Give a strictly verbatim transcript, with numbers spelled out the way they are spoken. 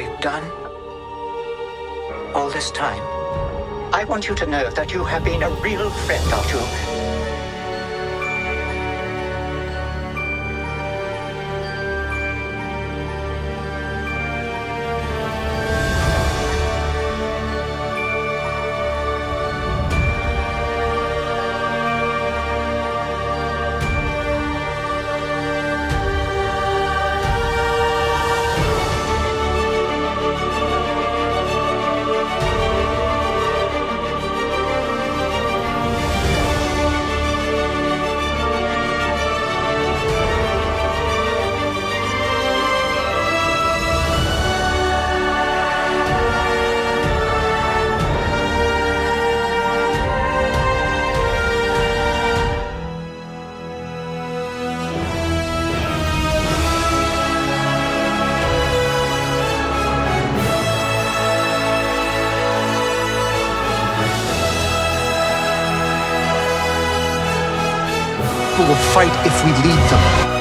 we've done all this time. I want you to know that you have been a real friend, Artu. Will fight if we lead them.